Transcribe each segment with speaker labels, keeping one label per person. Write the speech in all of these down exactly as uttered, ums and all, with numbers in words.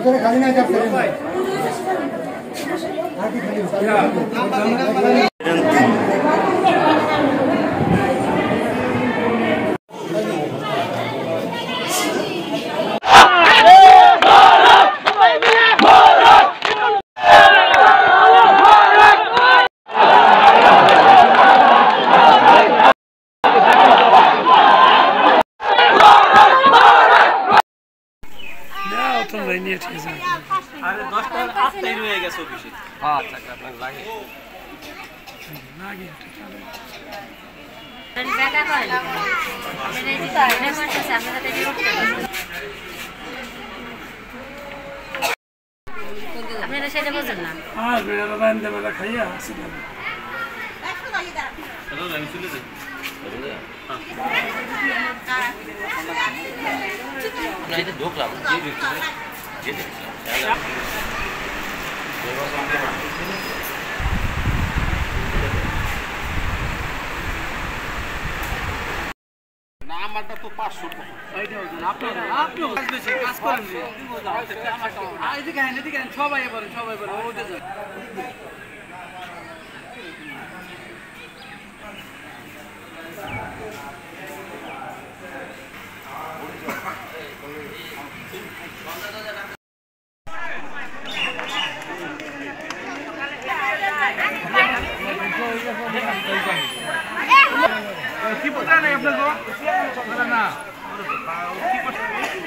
Speaker 1: ভিতরে খালি নাই যাচ্ছে
Speaker 2: अरे दस टा आठटाই রয়ে গেছে অফিসে আচ্ছা আপনার লাগে লাগে
Speaker 3: এটা জায়গা কই মানে এটা এটা করতে সামনে তো দিয়ে উঠতে আপনারা সেটা বুঝেন না
Speaker 4: হ্যাঁ বেলা বান্দা বেলা খাইয়া আসি না
Speaker 2: একটু দাঁড়িয়ে দাঁড়া চলো আমি চলে যাই না এটা ঢোকলাম যে দেখতে যে দেখতে নামটা তো পাঁচশো টাকা এইটা হচ্ছে আপনারা আপনিও কাজ বেশি কাজ করেন না এদিকে আইন এদিকে আইন সবাই বলেন সবাই বলেন ওটা যান কি পড়া নাই আপনার গো না কি পড়া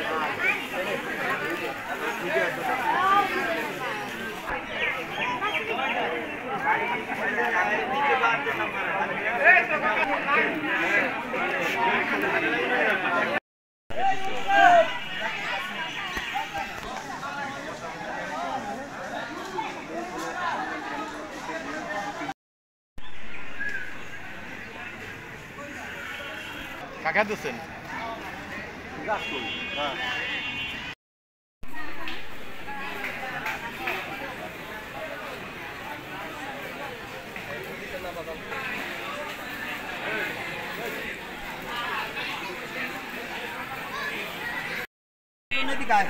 Speaker 2: কাকা দিছেন গাছ কই হ্যাঁ নদী গায়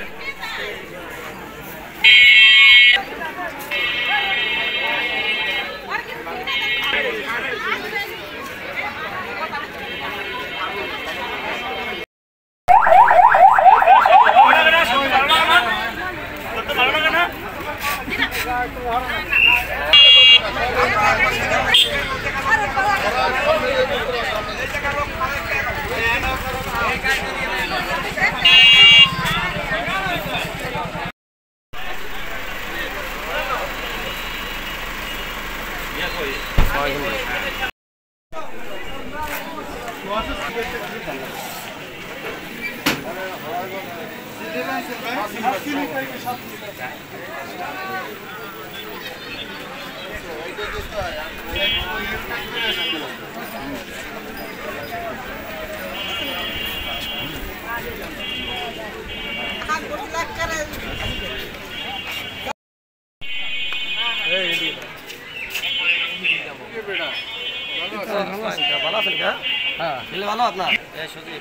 Speaker 2: ভালো আছেন কা হ্যাঁ ছেলে ভালো আপনার এই সুদীপ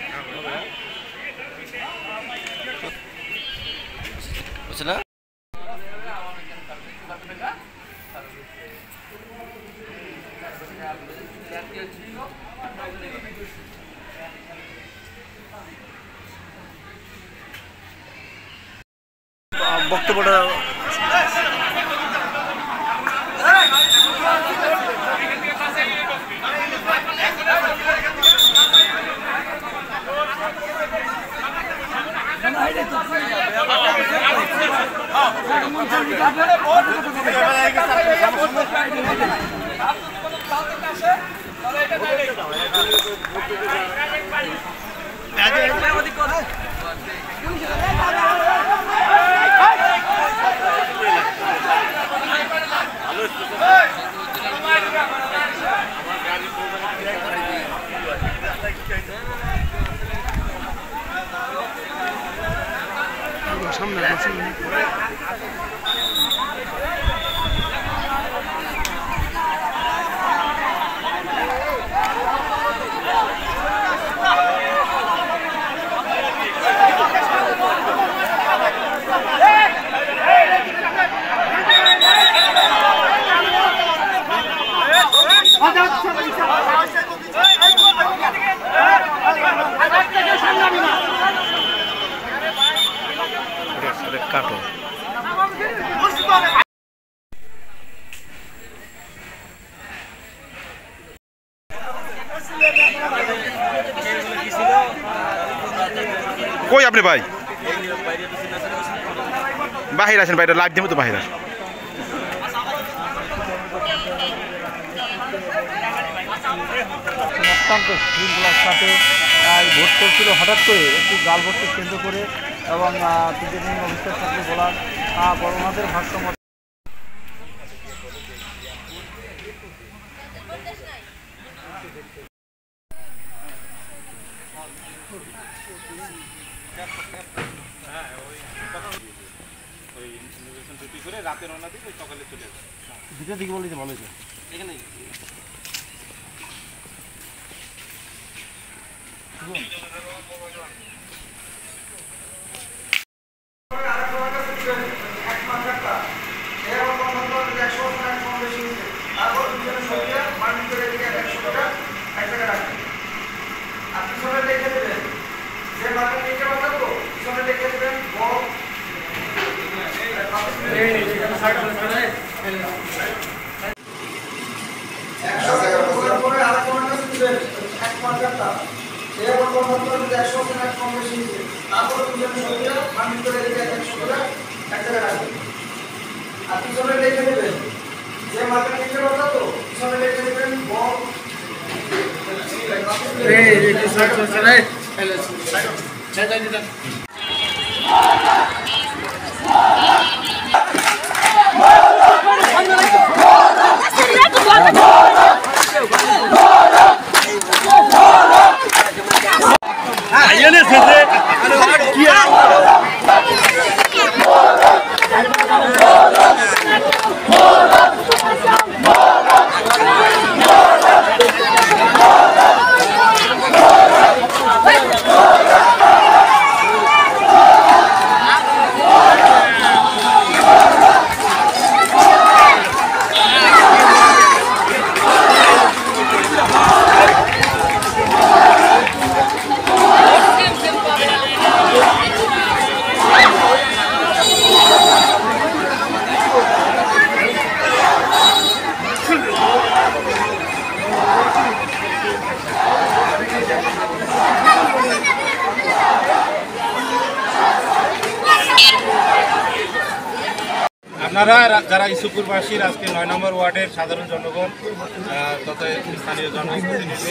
Speaker 2: বুঝলা বক্তব্যটা সামনে
Speaker 5: Hey!
Speaker 1: কাটো কই আপনি ভাই বাহির আছেন বাইরে লাইভ দেবো তো বাহির আসেন
Speaker 5: অত্যন্ত শৃঙ্খলার সাথে ভোট করছিল হঠাৎ করে একটি জাল ভোটকে কেন্দ্র করে এবং প্রিজাইডিং অফিসার সাথে বলার ওনাদের ভারসাম্য
Speaker 1: রাতে রওনা দিই সকালে চলে যাবে
Speaker 5: দুটো দিকে বললে ভালো হয়েছে
Speaker 2: এখানে
Speaker 1: আপনারা যারা ইসুপুরবাসীর আজকে নয় নম্বর ওয়ার্ডের সাধারণ জনগণ তথা স্থানীয় জনপ্রতিনিধি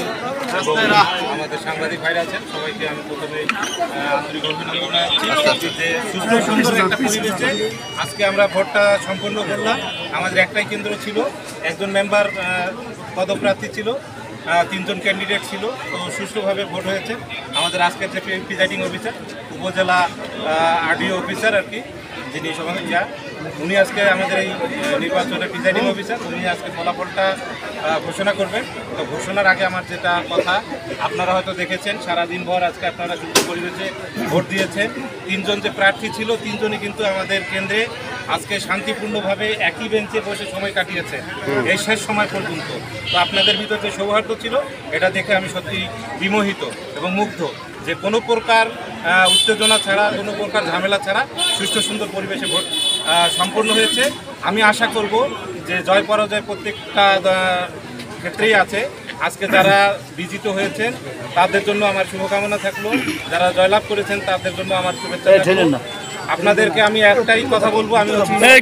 Speaker 1: আমাদের সাংবাদিক ভাইরা আছেন সবাইকে আমি প্রথমে আন্তরিক অভিনন্দন জানাচ্ছি যে সুস্থ সুন্দর একটা পরিবেশে আজকে আমরা ভোটটা সম্পন্ন করলাম। আমাদের একটাই কেন্দ্র ছিল, একজন মেম্বার পদপ্রার্থী ছিল, তিনজন ক্যান্ডিডেট ছিল, তো সুষ্ঠুভাবে ভোট হয়েছে। আমাদের আজকের যে প্রিজাইডিং অফিসার উপজেলা আরডিও অফিসার আর কি যিনি সমাজে যা উনি আজকে আমাদের এই নির্বাচনের প্রিজাইডিং অফিসার উনি আজকে ফলাফলটা ঘোষণা করবেন। তো ঘোষণার আগে আমার যেটা কথা, আপনারা হয়তো দেখেছেন সারাদিন ভর আজকে আপনারা সুস্থ পরিবেশে ভোট দিয়েছেন। তিনজন যে প্রার্থী ছিল তিনজনই কিন্তু আমাদের কেন্দ্রে আজকে শান্তিপূর্ণভাবে একই বেঞ্চে বসে সময় কাটিয়েছে এই শেষ সময় পর্যন্ত। তো আপনাদের ভিতর যে সৌহার্দ্য ছিল এটা দেখে আমি সত্যি বিমোহিত এবং মুগ্ধ যে কোনো প্রকার উত্তেজনা ছাড়া, কোনো প্রকার ঝামেলা ছাড়া সুষ্ঠু সুন্দর পরিবেশে ভোট সম্পন্ন হয়েছে। আমি আশা করব যে জয় পরাজয় প্রত্যেকটা ক্ষেত্রেই আছে। আজকে যারা বিজিত হয়েছেন তাদের জন্য আমার শুভকামনা থাকলো, যারা জয়লাভ করেছেন তাদের জন্য আমার শুভেচ্ছা থাকলো। আপনাদেরকে আমি একটাই কথা বলবো, আমি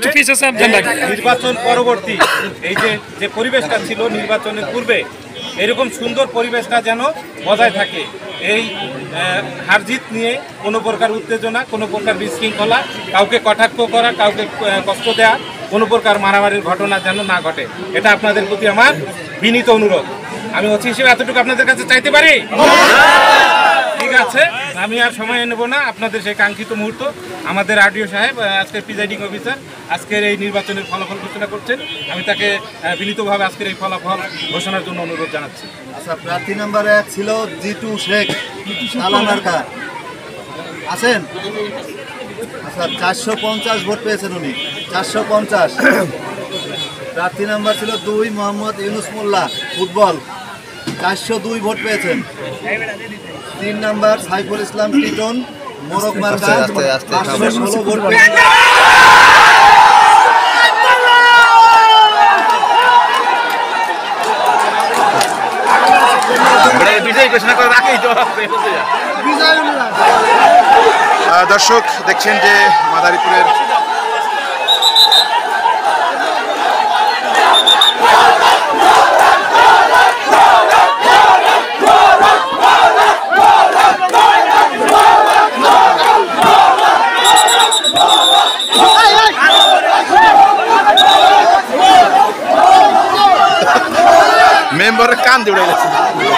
Speaker 1: নির্বাচন পরবর্তী এই যে যে পরিবেশটা ছিল নির্বাচনের পূর্বে এরকম সুন্দর পরিবেশটা যেন বজায় থাকে। এই হারজিত নিয়ে কোনো প্রকার উত্তেজনা, কোনো প্রকার বিশৃঙ্খলা, কাউকে কটাক্ষ করা, কাউকে কষ্ট দেওয়া, কোনো প্রকার মারামারির ঘটনা যেন না ঘটে, এটা আপনাদের প্রতি আমার বিনীত অনুরোধ। আমি অতি হিসেবে এতটুকু আপনাদের কাছে চাইতে পারি? ঠিক আছে, আমি আর সময় নেব না। আপনাদের সেই কাঙ্ক্ষিত মুহূর্ত আমাদের আরডিও সাহেব আজকের প্রিজাইডিং অফিসার আজকের এই নির্বাচনের ফলাফল ঘোষণা করছেন। আমি তাকে বিনীতভাবে আজকের এই ফলাফল ঘোষণার জন্য অনুরোধ জানাচ্ছি।
Speaker 6: আচ্ছা, প্রার্থী নাম্বার এক ছিল জিটু শেখ আলানারকা, আছেন? আচ্ছা, চারশো পঞ্চাশ ভোট পেয়েছেন উনি, চারশো পঞ্চাশ। প্রার্থী নাম্বার ছিল দুই মোহাম্মদ ইউনুস মোল্লা ফুটবল, চারশো দুই ভোট পেয়েছেন। তিন নাম্বার সাইফুল ইসলাম টিটন মোরগ মার্কা পাঁচশো ষোলো ভোট পেয়েছে।
Speaker 7: দর্শক দেখছেন যে মাদারীপুরের মেম্বারের কান দিয়ে উড়ে গেছে।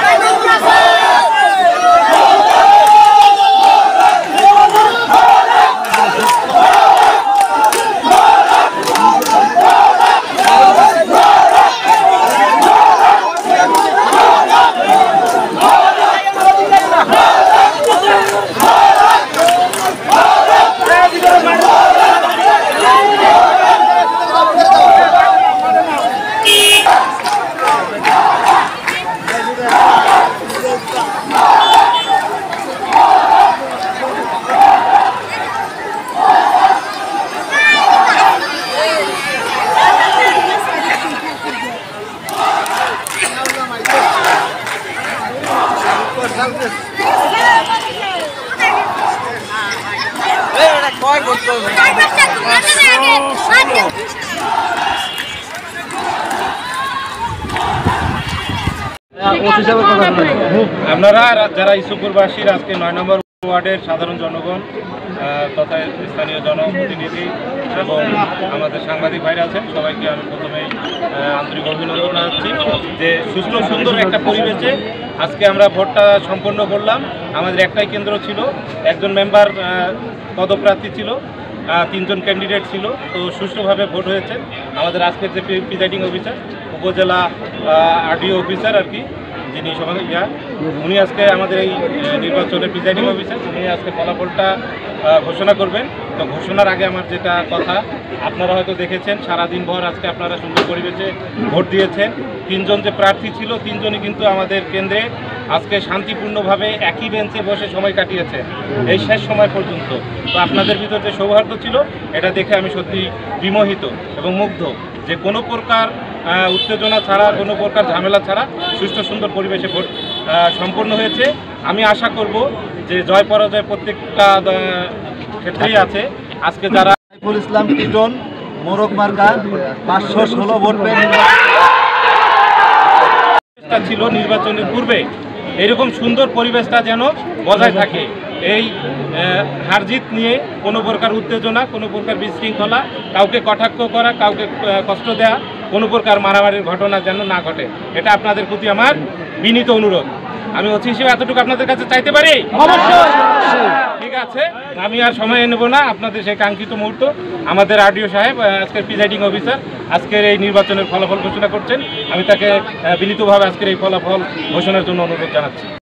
Speaker 1: আপনারা যারা ইসুপুরবাসীর আজকে নয় নম্বর ওয়ার্ডের সাধারণ জনগণ তথা স্থানীয় জনপ্রতিনিধি এবং আমাদের সাংবাদিক ভাইরা আছেন, সবাইকে আমি প্রথমেই আন্তরিক অভিনন্দন জানাচ্ছি যে সুস্থ সুন্দর একটা পরিবেশে আজকে আমরা ভোটটা সম্পন্ন করলাম। আমাদের একটাই কেন্দ্র ছিল, একজন মেম্বার পদপ্রার্থী ছিল, তিনজন ক্যান্ডিডেট ছিল, তো সুষ্ঠুভাবে ভোট হয়েছে। আমাদের আজকের যে প্রিজাইডিং অফিসার, উপজেলা আরডিও অফিসার আর কি, যিনি সবাই ইয়া উনি আজকে আমাদের এই নির্বাচনের প্রিজাইডিং অফিসার, উনি আজকে ফলাফলটা ঘোষণা করবেন। তো ঘোষণার আগে আমার যেটা কথা, আপনারা হয়তো দেখেছেন সারাদিন ভর আজকে আপনারা সুন্দর পরিবেশে ভোট দিয়েছেন। তিনজন যে প্রার্থী ছিল তিনজনই কিন্তু আমাদের কেন্দ্রে আজকে শান্তিপূর্ণভাবে একই বেঞ্চে বসে সময় কাটিয়েছে এই শেষ সময় পর্যন্ত। তো আপনাদের ভিতর যে সৌহার্দ্য ছিল এটা দেখে আমি সত্যি বিমোহিত এবং মুগ্ধ যে কোনো প্রকার উত্তেজনা ছাড়া, কোনো প্রকার ঝামেলা ছাড়া সুষ্ঠু সুন্দর পরিবেশে ভোট সম্পন্ন হয়েছে। আমি আশা করব যে জয় পরাজয় প্রত্যেকটা ক্ষেত্রেই আছে। আজকে যারা
Speaker 6: সাইফুল ইসলাম টিটন মোরগ মার্কা পাঁচশো ষোলো ভোট পেয়ে
Speaker 1: ছিল নির্বাচনের পূর্বে এরকম সুন্দর পরিবেশটা যেন বজায় থাকে। এই হারজিত নিয়ে কোনো প্রকার উত্তেজনা, কোনো প্রকার বিশৃঙ্খলা, কাউকে কটাক্ষ করা, কাউকে কষ্ট দেওয়া, কোনো প্রকার মারামারির ঘটনা যেন না ঘটে, এটা আপনাদের প্রতি আমার বিনীত অনুরোধ। আমি অতি হিসেবে এতটুকু আপনাদের কাছে চাইতে পারি? অবশ্যই। ঠিক আছে, আমি আর সময় নেব না। আপনাদের সেই কাঙ্ক্ষিত মুহূর্ত আমাদের আরডিও সাহেব আজকের প্রিজাইডিং অফিসার আজকের এই নির্বাচনের ফলাফল ঘোষণা করছেন। আমি তাকে বিনীতভাবে আজকের এই ফলাফল ঘোষণার জন্য অনুরোধ জানাচ্ছি।